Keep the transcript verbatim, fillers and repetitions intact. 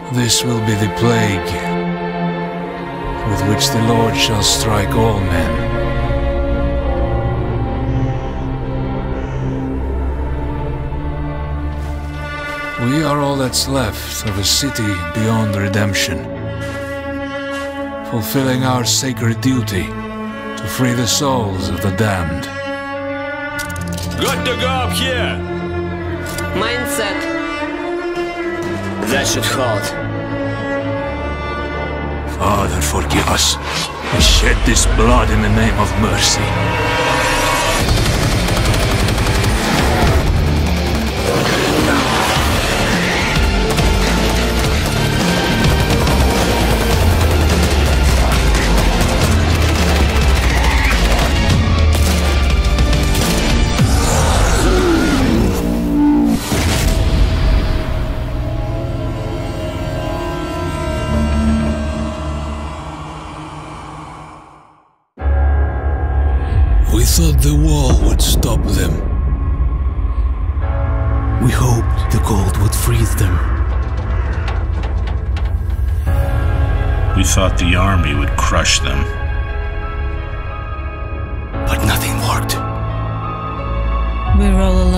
This will be the plague with which the Lord shall strike all men. We are all that's left of a city beyond redemption, fulfilling our sacred duty to free the souls of the damned. Good to go up here! Mindset. That should hold. Father, forgive us. We shed this blood in the name of mercy. We thought the wall would stop them. We hoped the cold would freeze them. We thought the army would crush them. But nothing worked. We're all alone.